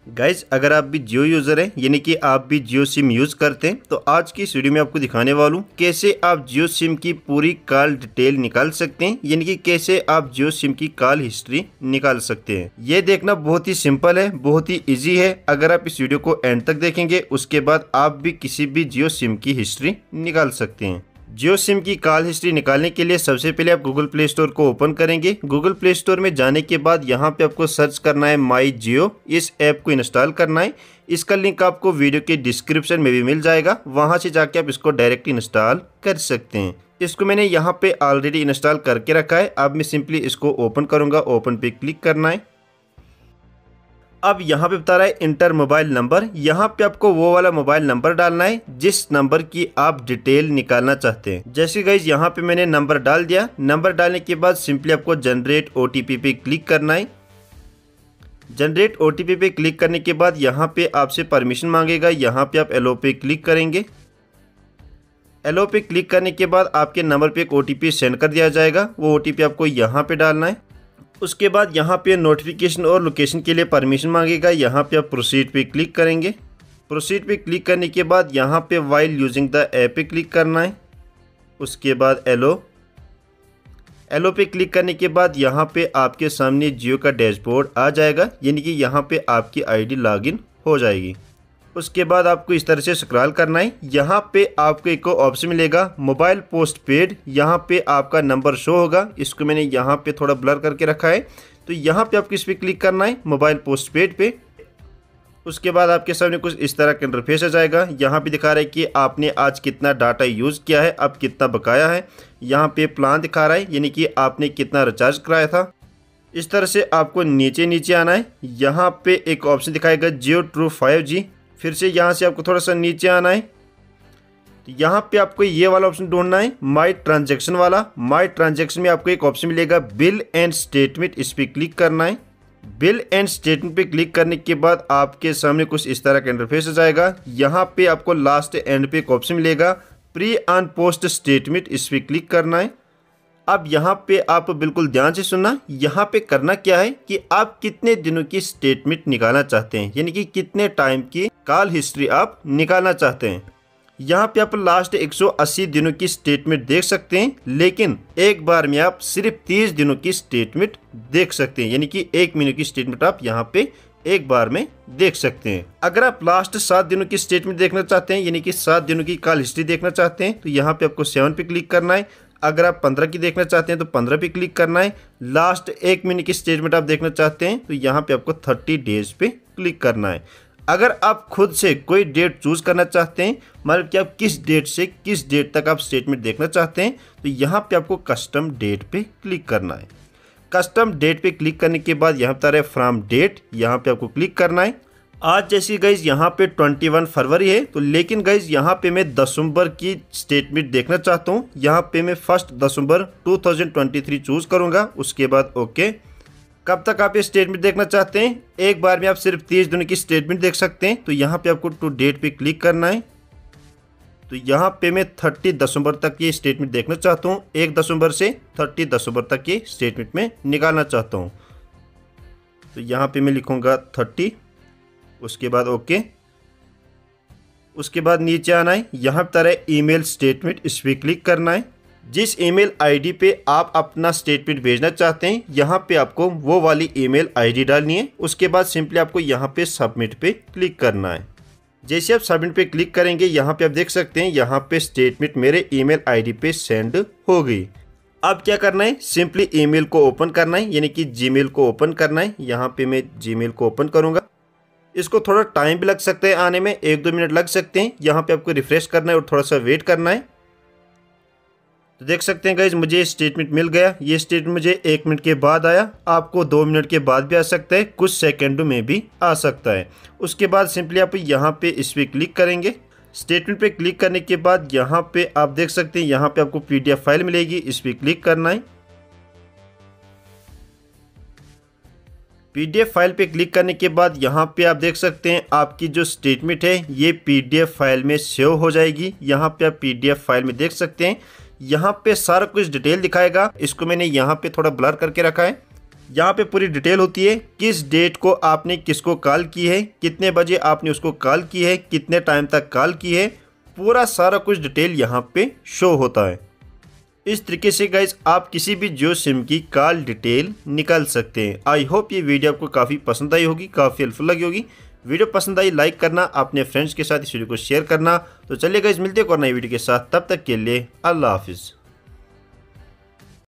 Guys अगर आप भी जियो यूज़र हैं यानी कि आप भी जियो सिम यूज़ करते हैं तो आज की इस वीडियो में आपको दिखाने वाला हूँ कैसे आप जियो सिम की पूरी कॉल डिटेल निकाल सकते हैं, यानी कि कैसे आप जियो सिम की कॉल हिस्ट्री निकाल सकते हैं। ये देखना बहुत ही सिंपल है, बहुत ही इजी है। अगर आप इस वीडियो को एंड तक देखेंगे उसके बाद आप भी किसी भी जियो सिम की हिस्ट्री निकाल सकते हैं। जियो सिम की कॉल हिस्ट्री निकालने के लिए सबसे पहले आप गूगल प्ले स्टोर को ओपन करेंगे। गूगल प्ले स्टोर में जाने के बाद यहाँ पे आपको सर्च करना है माई जियो, इस ऐप को इंस्टॉल करना है। इसका लिंक आपको वीडियो के डिस्क्रिप्शन में भी मिल जाएगा, वहाँ से जाके आप इसको डायरेक्ट इंस्टॉल कर सकते हैं। इसको मैंने यहाँ पे ऑलरेडी इंस्टॉल करके रखा है। अब मैं सिंपली इसको ओपन करूँगा, ओपन पे क्लिक करना है। अब यहाँ पे बता रहा है इंटर मोबाइल नंबर, यहाँ पे आपको वो वाला मोबाइल नंबर डालना है जिस नंबर की आप डिटेल निकालना चाहते हैं। जैसे गाइज यहाँ पे मैंने नंबर डाल दिया। नंबर डालने के बाद सिंपली आपको जनरेट ओटीपी पे क्लिक करना है। जनरेट ओटीपी पे क्लिक करने के बाद यहाँ पे आपसे परमिशन मांगेगा, यहाँ पे आप एलो पे क्लिक करेंगे। एलो पे क्लिक करने के बाद आपके नंबर पे एक ओटीपी सेंड कर दिया जाएगा, वो ओटीपी आपको यहाँ पे डालना है। उसके बाद यहाँ पे नोटिफिकेशन और लोकेशन के लिए परमिशन मांगेगा, यहाँ पे आप प्रोसीड पे क्लिक करेंगे। प्रोसीड पे क्लिक करने के बाद यहाँ पे वाइल यूजिंग द ऐप पे क्लिक करना है। उसके बाद एलो पे क्लिक करने के बाद यहाँ पे आपके सामने जियो का डैशबोर्ड आ जाएगा, यानी कि यहाँ पे आपकी आईडी लॉगिन हो जाएगी। उसके बाद आपको इस तरह से स्क्रॉल करना है। यहाँ पे आपको एक ऑप्शन मिलेगा मोबाइल पोस्ट पेड, यहाँ पे आपका नंबर शो होगा। इसको मैंने यहाँ पे थोड़ा ब्लर करके रखा है, तो यहाँ पे आपको इस पर क्लिक करना है मोबाइल पोस्ट पेड पे। उसके बाद आपके सामने कुछ इस तरह का इंटरफेस आ जाएगा। यहाँ पे दिखा रहा है कि आपने आज कितना डाटा यूज़ किया है, अब कितना बकाया है। यहाँ पे प्लान दिखा रहा है, यानी कि आपने कितना रिचार्ज कराया था। इस तरह से आपको नीचे आना है। यहाँ पे एक ऑप्शन दिखाएगा जियो ट्रू 5G। फिर से यहाँ से आपको थोड़ा सा नीचे आना है, तो यहाँ पे आपको ये वाला ऑप्शन ढूंढना है माई ट्रांजैक्शन वाला। माई ट्रांजैक्शन में आपको एक ऑप्शन मिलेगा बिल एंड स्टेटमेंट, इस पर क्लिक करना है। बिल एंड स्टेटमेंट पे क्लिक करने के बाद आपके सामने कुछ इस तरह का इंटरफेस आ जाएगा। यहाँ पे आपको लास्ट एंड पे एक ऑप्शन मिलेगा प्री एंड पोस्ट स्टेटमेंट, इस पर क्लिक करना है। अब यहाँ पे आप बिल्कुल ध्यान से सुनना, यहाँ पे करना क्या है कि आप कितने दिनों की स्टेटमेंट निकालना चाहते हैं, यानी कि कितने टाइम की कॉल हिस्ट्री आप निकालना चाहते हैं। यहाँ पे आप लास्ट 180 दिनों की स्टेटमेंट देख सकते हैं, लेकिन एक बार में आप सिर्फ 30 दिनों की स्टेटमेंट देख सकते हैं, यानी कि 1 महीने की स्टेटमेंट आप यहाँ पे एक बार में देख सकते हैं। अगर आप लास्ट 7 दिनों की स्टेटमेंट देखना चाहते हैं, यानी कि 7 दिनों की कॉल हिस्ट्री देखना चाहते हैं, तो यहाँ पे आपको 7 पे क्लिक करना है। अगर आप 15 की देखना चाहते हैं तो 15 पे क्लिक करना है। लास्ट 1 महीने की स्टेटमेंट आप देखना चाहते हैं तो यहाँ पे आपको 30 डेज पे क्लिक करना है। अगर आप खुद से कोई डेट चूज करना चाहते हैं, मतलब कि आप किस डेट से किस डेट तक आप स्टेटमेंट देखना चाहते हैं, तो यहाँ पे आपको कस्टम डेट पे क्लिक करना है। कस्टम डेट पे क्लिक करने के बाद यहाँ पर है फ्रॉम डेट, यहाँ पे आपको क्लिक करना है। आज जैसी गाइज यहाँ पे 21 फरवरी है, तो लेकिन गाइज यहाँ पे मैं दिसंबर की स्टेटमेंट देखना चाहता हूँ। यहाँ पे मैं 1 दिसंबर 2023 चूज करूँगा। उसके बाद ओके। कब तक आप ये स्टेटमेंट देखना चाहते हैं? एक बार में आप सिर्फ 30 दिनों की स्टेटमेंट देख सकते हैं, तो यहाँ पे आपको टू डेट पे क्लिक करना है। तो यहाँ पे मैं 30 दिसंबर तक ये स्टेटमेंट देखना चाहता हूँ। 1 दिसंबर से 30 दिसंबर तक ये स्टेटमेंट में निकालना चाहता हूँ, तो यहाँ पे मैं लिखूँगा 30। उसके बाद ओके। उसके बाद नीचे आना है, यहाँ पर है ईमेल स्टेटमेंट, इस पर क्लिक करना है। जिस ईमेल आईडी पे आप अपना स्टेटमेंट भेजना चाहते हैं, यहाँ पे आपको वो वाली ईमेल आईडी डालनी है। उसके बाद सिंपली आपको यहाँ पे सबमिट पे क्लिक करना है। जैसे आप सबमिट पे क्लिक करेंगे, यहाँ पे आप देख सकते हैं यहाँ पे स्टेटमेंट मेरे ईमेल आईडी पे सेंड हो गई। अब क्या करना है, सिंपली ईमेल को ओपन करना है, यानी कि जीमेल को ओपन करना है। यहाँ पे मैं जीमेल को ओपन करूँगा। इसको थोड़ा टाइम भी लग सकता है आने में, 1-2 मिनट लग सकते हैं। यहाँ पे आपको रिफ्रेश करना है और थोड़ा सा वेट करना है। तो देख सकते हैं गाइज मुझे स्टेटमेंट मिल गया। ये स्टेटमेंट मुझे 1 मिनट के बाद आया, आपको 2 मिनट के बाद भी आ सकता है, कुछ सेकंडों में भी आ सकता है। उसके बाद सिंपली आप यहाँ पे इस पर क्लिक करेंगे। स्टेटमेंट पे क्लिक करने के बाद यहाँ पे आप देख सकते हैं यहाँ पे आपको PDF फाइल मिलेगी, इस पर क्लिक करना है। PDF फाइल पे क्लिक करने के बाद यहाँ पे आप देख सकते हैं आपकी जो स्टेटमेंट है ये PDF फाइल में सेव हो जाएगी। यहाँ पे आप PDF फाइल में देख सकते हैं, यहाँ पे सारा कुछ डिटेल दिखाएगा। इसको मैंने यहाँ पे थोड़ा ब्लर करके रखा है। यहाँ पे पूरी डिटेल होती है, किस डेट को आपने किसको कॉल की है, कितने बजे आपने उसको कॉल की है, कितने टाइम तक कॉल की है, पूरा सारा कुछ डिटेल यहाँ पे शो होता है। इस तरीके से गाइज आप किसी भी जियो सिम की कॉल डिटेल निकाल सकते हैं। आई होप ये वीडियो आपको काफ़ी पसंद आई होगी, काफ़ी हेल्पफुल लगी होगी। वीडियो पसंद आई लाइक करना, अपने फ्रेंड्स के साथ इस वीडियो को शेयर करना। तो चलिए गाइज मिलते हैं और नई वीडियो के साथ, तब तक के लिए अल्लाह हाफिज़।